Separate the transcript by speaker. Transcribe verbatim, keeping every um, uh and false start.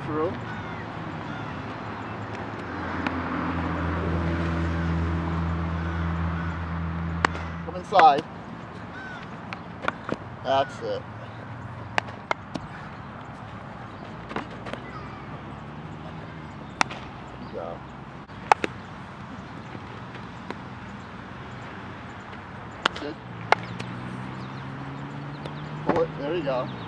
Speaker 1: through. Come inside. That's it. Good job. Good. Pull it. There you go.